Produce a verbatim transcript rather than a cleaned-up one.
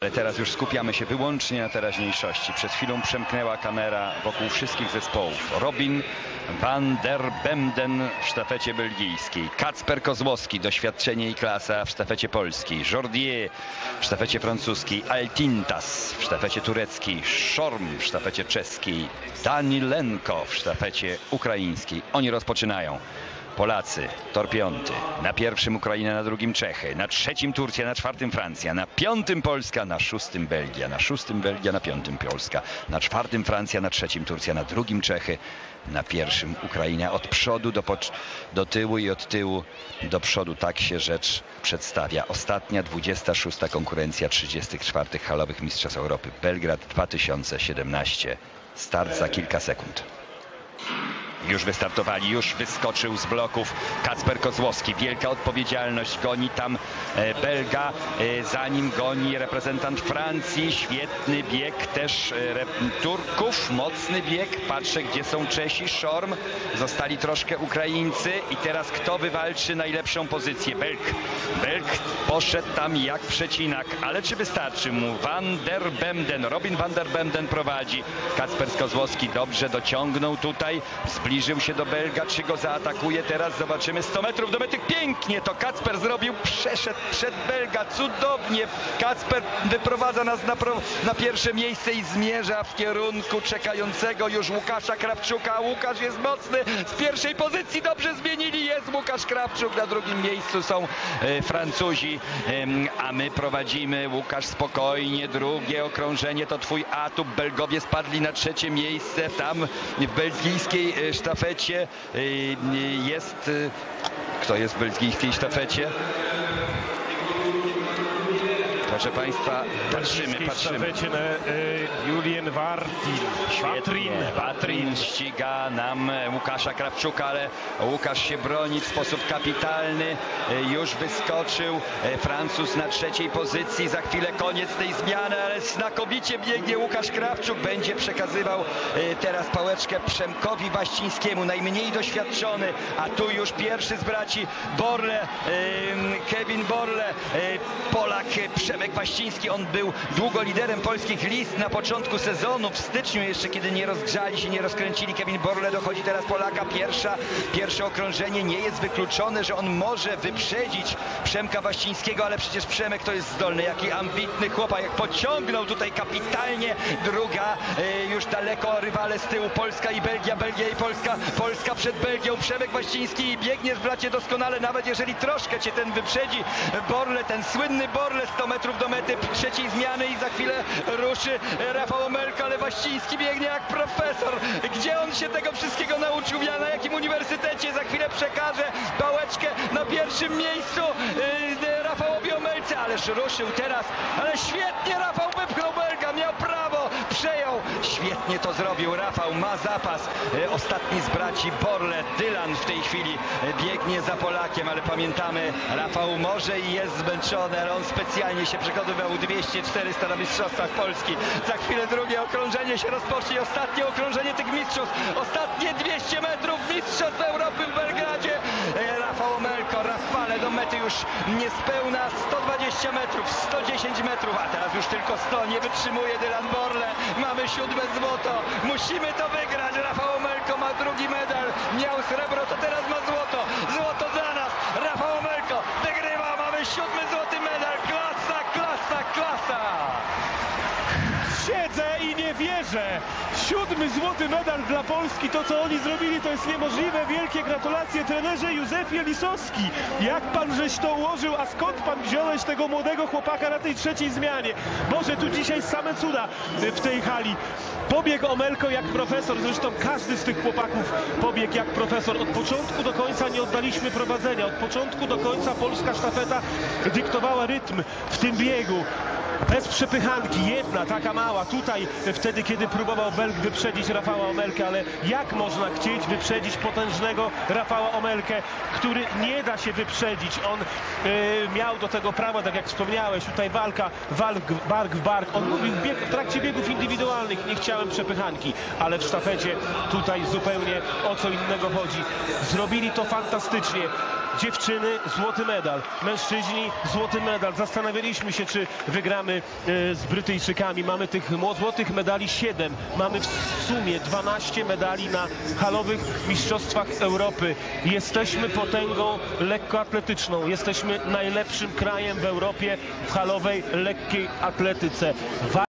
ale teraz już skupiamy się wyłącznie na teraźniejszości. Przed chwilą przemknęła kamera wokół wszystkich zespołów. Robin van der Bemden w sztafecie belgijskiej, Kacper Kozłowski, doświadczenie i klasa w sztafecie polskiej, Jordier w sztafecie francuskiej, Altintas w sztafecie tureckiej, Szorm w sztafecie czeskiej, Danilenko w sztafecie ukraińskiej. Oni rozpoczynają. Polacy, tor piąty, na pierwszym Ukraina, na drugim Czechy, na trzecim Turcja, na czwartym Francja, na piątym Polska, na szóstym Belgia, na szóstym Belgia, na piątym Polska, na czwartym Francja, na trzecim Turcja, na drugim Czechy, na pierwszym Ukraina. Od przodu do, do tyłu i od tyłu do przodu. Tak się rzecz przedstawia. Ostatnia, dwudziesta szósta konkurencja trzydziestych czwartych halowych Mistrzostw Europy. Belgrad dwa tysiące siedemnaście. Start za kilka sekund. Już wystartowali, już wyskoczył z bloków Kacper Kozłowski. Wielka odpowiedzialność, goni tam e, Belga, e, za nim goni reprezentant Francji. Świetny bieg też e, Turków, mocny bieg. Patrzę, gdzie są Czesi, Szorm. Zostali troszkę Ukraińcy i teraz kto wywalczy najlepszą pozycję? Belg. Belg poszedł tam jak przecinak, ale czy wystarczy mu? Van der Bemden, Robin van der Bemden prowadzi. Kacper Kozłowski dobrze dociągnął tutaj. Zbliżył się do Belga, czy go zaatakuje teraz? Zobaczymy. sto metrów do mety. Pięknie to Kacper zrobił. Przeszedł przed Belga. Cudownie. Kacper wyprowadza nas na, pro, na pierwsze miejsce i zmierza w kierunku czekającego już Łukasza Krawczuka. Łukasz jest mocny. Z pierwszej pozycji dobrze zmienili. Jest Łukasz Krawczuk. Na drugim miejscu są e, Francuzi, e, a my prowadzimy. Łukasz spokojnie. Drugie okrążenie to twój atut. Belgowie spadli na trzecie miejsce. Tam w belgijskiej sztafecie jest... Kto jest w belgijskiej sztafecie? Proszę Państwa, patrzymy, patrzymy. Julien Wartin. Świetnie. Watrin ściga nam Łukasza Krawczuka, ale Łukasz się broni w sposób kapitalny. Już wyskoczył Francuz na trzeciej pozycji. Za chwilę koniec tej zmiany, ale znakomicie biegnie Łukasz Krawczuk. Będzie przekazywał teraz pałeczkę Przemkowi Waścińskiemu, najmniej doświadczony, a tu już pierwszy z braci Borle, Kevin Borle, Polak Przemek Waściński. On był długo liderem polskich list na początku sezonu, w styczniu jeszcze, kiedy nie rozgrzali się, nie rozkręcili. Kevin Borle dochodzi teraz Polaka. Pierwsza, pierwsze okrążenie. Nie jest wykluczone, że on może wyprzedzić Przemka Waścińskiego, ale przecież Przemek to jest zdolny, jaki ambitny chłopak, jak pociągnął tutaj kapitalnie. Druga, y, już daleko rywale z tyłu, Polska i Belgia, Belgia i Polska, Polska przed Belgią. Przemek Waściński, biegniesz bracie doskonale, nawet jeżeli troszkę cię ten wyprzedzi. Borle, ten słynny Borle, sto metrów do mety trzeciej zmiany i za chwilę ruszy Rafał Omelka, ale Waściński biegnie jak profesor. Gdzie on się tego wszystkiego nauczył? Na jakim uniwersytecie? Za chwilę przekaże pałeczkę na pierwszym miejscu yy, Rafałowi Omelce, ależ ruszył teraz, ale świetnie Rafał wypchnął Belga, miał prawo, przejął. Świetnie to zrobił Rafał, ma zapas. Yy, ostatni z braci Borle, Dylan w tej chwili yy, biegnie za Polakiem, ale pamiętamy, Rafał może i jest zmęczony, ale on specjalnie się przygotowywał dwieście czterysta na Mistrzostwach Polski. Za chwilę drugie okrążenie się rozpocznie, ostatnie okrążenie tych mistrzostw, ostatnie dwieście metrów Mistrzostw Europy w Belgradzie. Rafał Omelko, Rafale do mety już niespełna sto dwadzieścia metrów, sto dziesięć metrów, a teraz już tylko sto, nie wytrzymuje Dylan Borle. Mamy siódme złoto, musimy to wygrać. Rafał Omelko ma drugi medal, miał srebro, to teraz ma złoto, złoto dla nas. Rafał Omelko wygrywa, mamy siódmy złoty medal, klasa, klasa, klasa. Siedzę i nie wierzę. Siódmy złoty medal dla Polski. To, co oni zrobili, to jest niemożliwe. Wielkie gratulacje trenerze Józefie Lisowski. Jak pan żeś to ułożył, a skąd pan wziąłeś tego młodego chłopaka na tej trzeciej zmianie? Boże, tu dzisiaj same cuda w tej hali. Pobiegł Omelko jak profesor, zresztą każdy z tych chłopaków pobiegł jak profesor. Od początku do końca nie oddaliśmy prowadzenia. Od początku do końca polska sztafeta dyktowała rytm w tym biegu. Bez przepychanki, jedna, taka mała, tutaj wtedy, kiedy próbował Belg wyprzedzić Rafała Omelkę, ale jak można chcieć wyprzedzić potężnego Rafała Omelkę, który nie da się wyprzedzić. On yy, miał do tego prawo, tak jak wspomniałeś, tutaj walka, walk, bark w bark. On mówił w, bieg, w trakcie biegów indywidualnych, nie chciałem przepychanki, ale w sztafecie tutaj zupełnie o co innego chodzi. Zrobili to fantastycznie. Dziewczyny złoty medal, mężczyźni złoty medal. Zastanawialiśmy się, czy wygramy e, z Brytyjczykami. Mamy tych złotych medali siedem. Mamy w sumie dwanaście medali na halowych mistrzostwach Europy. Jesteśmy potęgą lekkoatletyczną. Jesteśmy najlepszym krajem w Europie w halowej lekkiej atletyce.